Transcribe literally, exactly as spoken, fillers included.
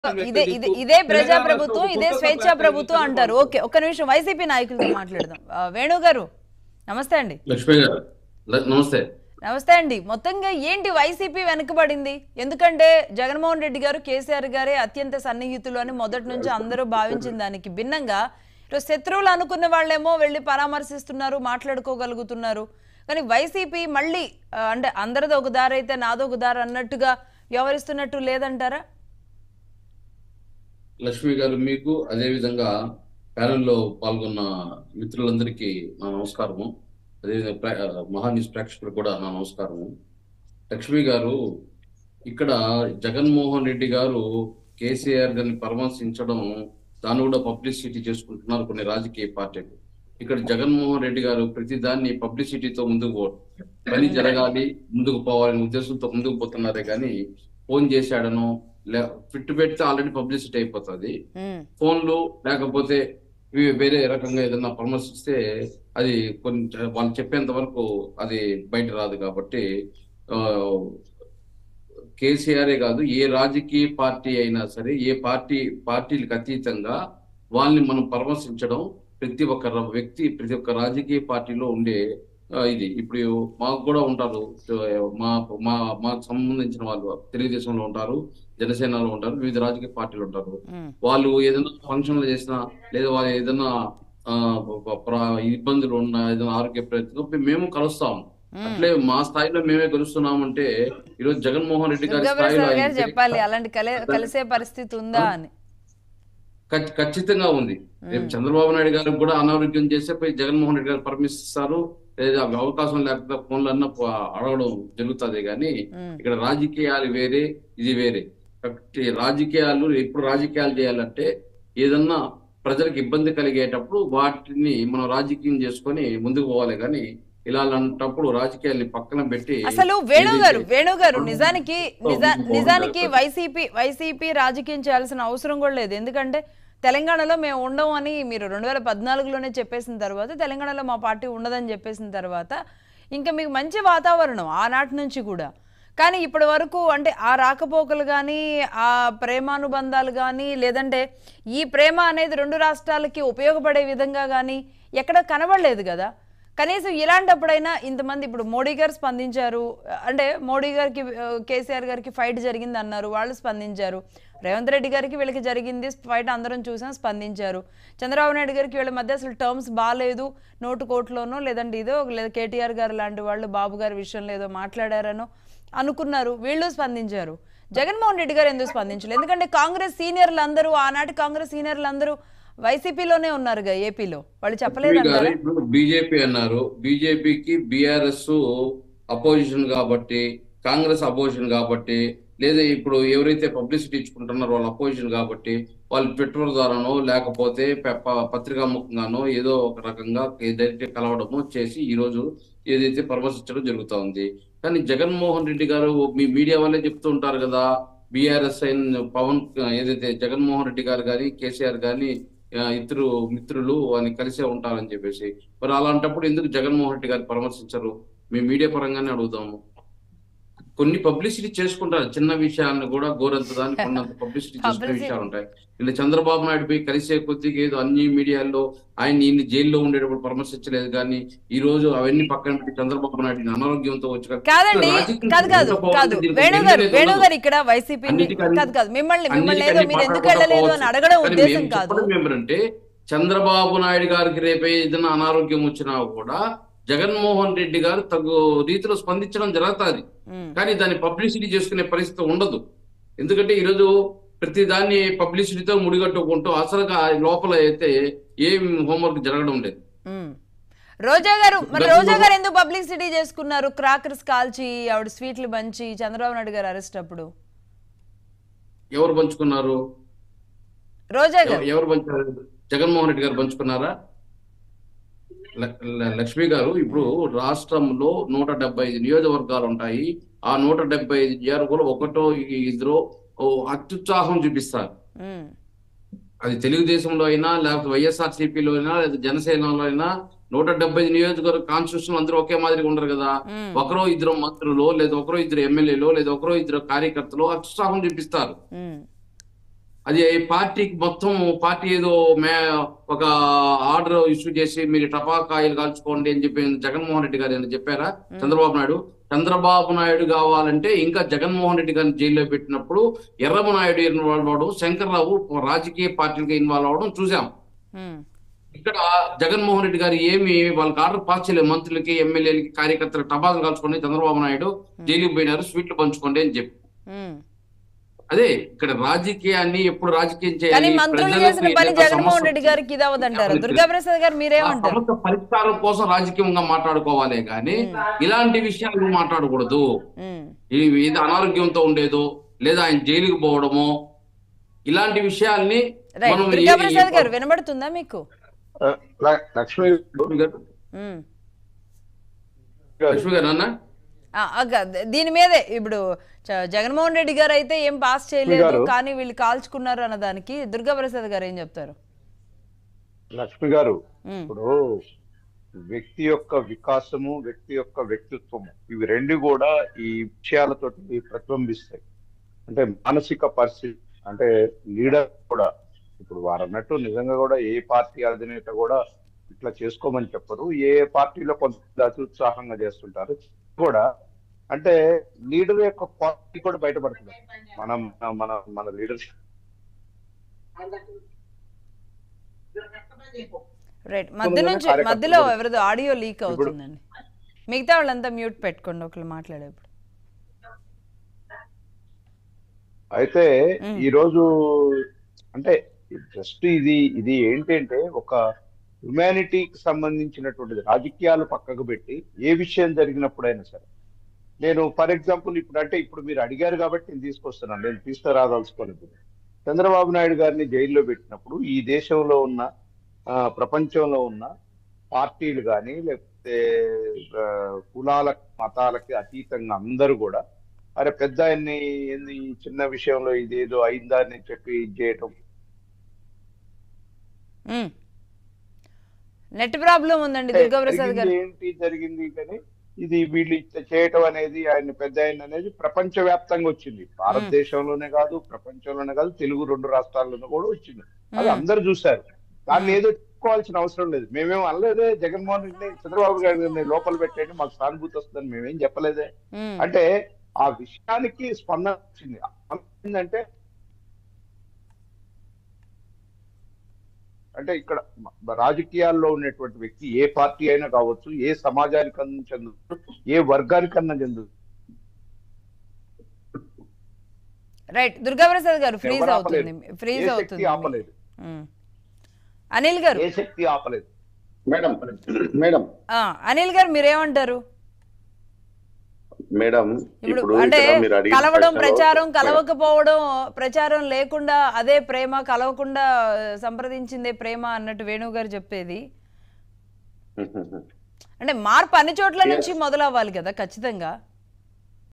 ఇదే ఇదే ఇదే ప్రజా ప్రభుత్వం ఇదే స్వేచ్ఛా ప్రభుత్వం అంటారు. ఓకే, ఒక్క నిమిషం వైసీపీ నాయకులతో మాట్లాడదాం. వేణు గారు నమస్తే అండి. లక్ష్మి గారు నమస్తే. నమస్తే అండి. మొత్తంగా ఏంటి వైసీపీ వెనుకబడింది? ఎందుకంటే జగన్మోహన్ రెడ్డి గారు కేసీఆర్ గారే అత్యంత సన్నిహితులు అని మొదటి నుంచి అందరూ భావించిన దానికి భిన్నంగా ఈరోజు శత్రువులు అనుకున్న వాళ్ళేమో వెళ్ళి పరామర్శిస్తున్నారు, మాట్లాడుకోగలుగుతున్నారు. కానీ వైసీపీ మళ్ళీ అంటే అందరిది ఒక దారి అయితే నాదో ఒక దారి అన్నట్టుగా వ్యవహరిస్తున్నట్టు లేదంటారా? లక్ష్మి గారు మీకు అదేవిధంగా ప్యానెల్లో పాల్గొన్న మిత్రులందరికీ నా నమస్కారము. అదేవిధంగా మహా న్యూస్ ప్రేక్షకులకు కూడా నా నమస్కారము. లక్ష్మి గారు, ఇక్కడ జగన్మోహన్ రెడ్డి గారు కేసీఆర్ గారిని పరామర్శించడం, దాన్ని కూడా పబ్లిసిటీ చేసుకుంటున్నారు కొన్ని రాజకీయ పార్టీలు. ఇక్కడ జగన్మోహన్ రెడ్డి గారు ప్రతి దాన్ని పబ్లిసిటీతో ముందుకు పో పని జరగాలి, ముందుకు పోవాలనే ఉద్దేశంతో ముందుకు పోతున్నారే కానీ ఫోన్ చేశాడనో ఫిట్ పెడితే ఆల్రెడీ పబ్లిసిటీ అయిపోతుంది. ఫోన్లు లేకపోతే వేరే రకంగా ఏదైనా పరామర్శిస్తే అది కొంచెం వాళ్ళు చెప్పేంత వరకు అది బయట రాదు. కాబట్టి ఆ కేసీఆరే కాదు, ఏ రాజకీయ పార్టీ అయినా సరే, ఏ పార్టీ పార్టీలకు అతీతంగా వాళ్ళని మనం పరామర్శించడం ప్రతి ఒక్క వ్యక్తి, ప్రతి ఒక్క రాజకీయ పార్టీలో ఉండే ఇది. ఇప్పుడు మాకు కూడా ఉంటారు, మా మా మాకు సంబంధించిన వాళ్ళు తెలుగుదేశంలో ఉంటారు, జనసేనలో ఉంటారు, వివిధ రాజకీయ పార్టీలు ఉంటారు. వాళ్ళు ఏదైనా ఫంక్షన్లు చేసినా లేదా వాళ్ళు ఏదైనా ఇబ్బందులు ఉన్నా, ఏదైనా ఆరోగ్య ప్రయత్నం మేము కలుస్తాము. అట్లే మా స్థాయిలో మేమే కలుస్తున్నామంటే ఈరోజు జగన్మోహన్ రెడ్డి గారి స్థాయిలో చెప్పాలి అలాంటి కలిసే పరిస్థితి ఉందా అని ఖచ్చితంగా ఉంది. రేపు చంద్రబాబు నాయుడు గారికి కూడా అనారోగ్యం చేస్తే పోయి జగన్మోహన్ రెడ్డి గారు పర్మిస్తారు, లేదా అవకాశం లేకపోతే ఫోన్లన్నా అడగడం జరుగుతుంది. కానీ ఇక్కడ రాజకీయాలు వేరే, ఇది వేరే. కాబట్టి రాజకీయాలు ఎప్పుడు రాజకీయాలు చేయాలంటే ఏదన్నా ప్రజలకు ఇబ్బంది కలిగేటప్పుడు వాటిని మనం రాజకీయం చేసుకొని ముందుకు పోవాలి. కానీ ఇలా అంటప్పుడు రాజకీయాల్ని పక్కన పెట్టి అసలు వేణు గారు వేణు గారు నిజానికి నిజానికి వైసీపీ వైసీపీ రాజకీయం చేయాల్సిన అవసరం కూడా లేదు. ఎందుకంటే తెలంగాణలో మేము ఉండము అని మీరు రెండు వేల పద్నాలుగులోనే చెప్పేసిన తర్వాత, తెలంగాణలో మా పార్టీ ఉండదని చెప్పేసిన తర్వాత ఇంకా మీకు మంచి వాతావరణం ఆనాటి నుంచి కూడా. కానీ ఇప్పటి వరకు అంటే ఆ రాకపోకలు కానీ, ఆ ప్రేమానుబంధాలు కానీ, లేదంటే ఈ ప్రేమ అనేది రెండు రాష్ట్రాలకి ఉపయోగపడే విధంగా కానీ ఎక్కడ కనబడలేదు కదా. కనీసం ఇలాంటప్పుడైనా ఇంతమంది ఇప్పుడు మోడీ గారు స్పందించారు, అంటే మోడీ గారికి కేసీఆర్ గారికి ఫైట్ జరిగింది అన్నారు, వాళ్ళు స్పందించారు. రేవంత్ రెడ్డి గారికి వీళ్ళకి జరిగింది ఫైట్ అందరం చూసాం, స్పందించారు. చంద్రబాబు నాయుడు గారికి వీళ్ళ మధ్య అసలు టర్మ్స్ బాగాలేదు, నోటు కోట్లోనో లేదంటే ఇదో, లేదా కేటీఆర్ గారు లాంటి వాళ్ళు బాబు గారి విషయంలో ఏదో మాట్లాడారనో అనుకున్నారు, వీళ్ళు స్పందించారు. జగన్మోహన్ రెడ్డి గారు ఎందుకు స్పందించలేదు? ఎందుకంటే కాంగ్రెస్ సీనియర్లు అందరూ, ఆనాటి కాంగ్రెస్ సీనియర్లు అందరూ వైసీపీలోనే ఉన్నారుగా, ఏపీలో. వాళ్ళు చెప్పలేదు. బీజేపీ అన్నారు, బీజేపీకి బీఆర్ఎస్ అపోజిషన్ కాబట్టి, కాంగ్రెస్ అపోజిషన్ కాబట్టి, లేదా ఇప్పుడు ఎవరైతే పబ్లిసిటీ ఇచ్చుకుంటున్నారో వాళ్ళు అపోజిషన్ కాబట్టి వాళ్ళు ట్విట్టర్ ద్వారానో లేకపోతే పత్రికా ముఖంగానో ఏదో ఒక రకంగా డైరెక్ట్ కలవడమో చేసి ఈ రోజు ఏదైతే పరామర్శించడం జరుగుతూ ఉంది. కానీ జగన్మోహన్ రెడ్డి గారు మీ మీడియా వాళ్ళే చెప్తూ ఉంటారు కదా, బీఆర్ఎస్ అయిన పవన్ ఏదైతే జగన్మోహన్ రెడ్డి గారు కానీ కేసీఆర్ కానీ ఇద్దరు మిత్రులు అని కలిసే ఉంటారని చెప్పేసి. మరి అలాంటప్పుడు ఎందుకు జగన్మోహన్ రెడ్డి గారు పరామర్శించరు? మీ మీడియా పరంగానే అడుగుతాము. కొన్ని పబ్లిసిటీ చేసుకుంటారు, చిన్న విషయాలను కూడా గోరంత దాన్ని కొన్నంత పబ్లిసిటీ చేసుకునే విషయాలు ఉంటాయి. ఇలా చంద్రబాబు నాయుడు పోయి కలిసే కొద్దిగా ఏదో అన్ని మీడియాల్లో ఆయన ఈయన జైల్లో ఉండేటప్పుడు పరామర్శించలేదు. కానీ ఈ రోజు అవన్నీ పక్కన పెట్టి చంద్రబాబు నాయుడు అనారోగ్యంతో వచ్చి ఏమంటే చంద్రబాబు నాయుడు గారికి రేపే ఏదైనా అనారోగ్యం వచ్చినా కూడా జగన్మోహన్ రెడ్డి గారు తగు రీతిలో స్పందించడం జరుగుతుంది. కానీ దాన్ని పబ్లిసిటీ చేసుకునే పరిస్థితి ఉండదు. ఎందుకంటే ఈరోజు ప్రతి దాన్ని పబ్లిసిటీతో ముడిగట్టుకుంటూ అసలుగా లోపల అయితే ఏం హోంవర్క్ జరగడం లేదు. రోజా గారు మరి రోజా గారు ఎందుకు పబ్లిసిటీ చేసుకున్నారు? క్రాకర్స్ కాల్చి ఆవిడ స్వీట్లు పంచి చంద్రబాబు నాయుడు గారు అరెస్ట్ అప్పుడు ఎవరు పంచుకున్నారు? రోజా గారు ఎవరు పంచారు? జగన్మోహన్ రెడ్డి గారు పంచుకున్నారా? లక్ష్మి గారు, ఇప్పుడు రాష్ట్రంలో నూట డెబ్బై ఐదు నియోజకవర్గాలు ఉంటాయి. ఆ నూట డెబ్బై ఐదు నియోజకవర్గాలు ఒకటో ఇద్దరు అత్యుత్సాహం చూపిస్తారు. అది తెలుగుదేశంలో అయినా లేకపోతే వైఎస్ఆర్ సిపిలో అయినా లేదా జనసేనలో అయినా నూట డెబ్బై ఐదు నియోజకవర్గ కాన్స్టిట్యూషన్ అందరూ ఒకే మాదిరిగా ఉండరు కదా. ఒకరో ఇద్దరు మంత్రులు లేదా ఒకరో ఇద్దరు ఎమ్మెల్యేలు లేదా ఒకరో ఇద్దరు కార్యకర్తలు అత్యుత్సాహం చూపిస్తారు. అది పార్టీకి మొత్తం పార్టీ ఏదో మే ఒక ఆర్డర్ ఇష్యూ చేసి మీరు టపాకాయలు కాల్చుకోండి అని చెప్పి జగన్మోహన్ రెడ్డి గారు ఏమైనా చెప్పారా? చంద్రబాబు నాయుడు చంద్రబాబు నాయుడు కావాలంటే ఇంకా జగన్మోహన్ రెడ్డి గారిని జైల్లో పెట్టినప్పుడు ఎర్రమనాయుడు ఇన్వాల్వ్ అవడం, శంకర్రావు రాజకీయ పార్టీకి ఇన్వాల్వ్ అవడం చూసాం. ఇక్కడ జగన్మోహన్ రెడ్డి గారు ఏమి వాళ్ళకి ఆర్డర్ పాస్ చేయలేదు. మంత్రులకి, ఎమ్మెల్యేలకి, కార్యకర్తలకు టపాసులు కాల్చుకోండి, చంద్రబాబు నాయుడు జైలుకి పోయినారు, స్వీట్లు పంచుకోండి అని చెప్పి. అదే ఇక్కడ రాజకీయాన్ని ఎప్పుడు రాజకీయం చేయాలి, జగన్మోహన్ రెడ్డి గారికి ఇది అవదంటారు. దుర్గాప్రసాద్ గారు మీరేమంటారు? సమస్య పరిష్కారం కోసం రాజకీయంగా మాట్లాడుకోవాలి కానీ ఇలాంటి విషయాలు మాట్లాడకూడదు. ఇది అనారోగ్యంతో ఉండేదో లేదా ఆయన జైలుకి పోవడమో ఇలాంటి విషయాల్ని మనం. దుర్గాప్రసాద్ గారు వినబడుతుందా మీకు? లక్ష్మి లక్ష్మి గారు అన్న దీని మీదే ఇప్పుడు జగన్మోహన్ రెడ్డి గారు అయితే ఏం పాస్ చేయలేదు కానీ వీళ్ళు కాల్చుకున్నారు అన్నదానికి దుర్గాప్రసాద్ గారు ఏం చెప్తారు? లక్ష్మి గారు, ఇప్పుడు వ్యక్తి యొక్క వికాసము, వ్యక్తి యొక్క వ్యక్తిత్వము, ఇవి రెండు కూడా ఈ విషయాలతో ప్రతిబింబిస్తాయి. అంటే మానసిక పరిస్థితి, అంటే లీడర్ కూడా ఇప్పుడు వారు అన్నట్టు నిజంగా కూడా ఏ పార్టీ అధినేత కూడా ఇట్లా చేసుకోమని చెప్పరు. ఏ పార్టీలో కొంత అత్యుత్సాహంగా చేస్తుంటారు కూడా. అంటే లీడర్ యొక్క క్వాలిటీ కూడా బయటపడుతుంది. మనం మన మన లీడర్షిప్ రైట్ మధ్య నుంచి మధ్యలో ఎవరిదో ఆడియో లీక్ అవుతుందండి. మిగతా వాళ్ళంతా మ్యూట్ పెట్టుకోండి ఒకళ్ళు మాట్లాడేప్పుడు. అయితే ఈరోజు అంటే జస్ట్ ఇది ఇది ఏంటంటే ఒక హ్యుమానిటీకి సంబంధించినటువంటిది. రాజకీయాలు పక్కకు పెట్టి ఏ విషయం జరిగినప్పుడైనా సరే, నేను ఫర్ ఎగ్జాంపుల్ ఇప్పుడు అంటే ఇప్పుడు మీరు అడిగారు కాబట్టి నేను తీసుకొస్తున్నాను, నేను తీసుకురాదలుచుకోలేదు. చంద్రబాబు నాయుడు గారిని జైల్లో పెట్టినప్పుడు ఈ దేశంలో ఉన్న ప్రపంచంలో ఉన్న పార్టీలు కానీ లేకపోతే కులాల మతాలకి అతీతంగా అందరూ కూడా అరే పెద్ద ఆయన్ని ఏంది చిన్న విషయంలో ఇదేదో అయిందని చెప్పి ఇది చేయటం. నెట్ ప్రాబ్లం ఉందండి దుర్గాప్రసాద్ గారు. ఏంటి జరిగింది కానీ ఇది వీళ్ళు చేయటం అనేది ఆయన పెద్ద ఆయన అనేది ప్రపంచ వ్యాప్తంగా వచ్చింది. భారతదేశంలోనే కాదు, ప్రపంచంలోనే కాదు, తెలుగు రెండు రాష్ట్రాల్లోనే కూడా వచ్చింది. అది అందరు చూశారు. దాన్ని ఏదో చెప్పుకోవాల్సిన అవసరం లేదు. మేమేం అనలేదే జగన్మోహన్ రెడ్డి చంద్రబాబు గారిని లోపల పెట్టండి మాకు సానుభూతి వస్తుందని మేమేం చెప్పలేదే. అంటే ఆ విషయానికి స్పందన వచ్చింది. ఏంటంటే అంటే ఇక్కడ రాజకీయాల్లో ఉన్నటువంటి వ్యక్తి ఏ పార్టీ అయినా కావచ్చు, ఏ సమాజానికన్నా చెందదు, ఏ వర్గానికన్నా చెందదు. రైట్ దుర్గాప్రసాద్ గారు ఫ్రీజ్ అవుతుంది ఫ్రీజ్ అవుతుంది ఆపలేదు. అనిల్ గారు ఏ శక్తి ఆపలేదు. మేడం మేడం అనిల్ గారు మీరేమంటారు? మేడం ఇప్పుడు అంటే కలవడం ప్రచారం, కలవకపోవడం ప్రచారం లేకుండా అదే ప్రేమ, కలవకుండా సంప్రదించిందే ప్రేమ అన్నట్టు వేణు గారు చెప్పేది. అంటే మార్పు అన్ని చోట్ల నుంచి మొదలవ్వాలి కదా ఖచ్చితంగా.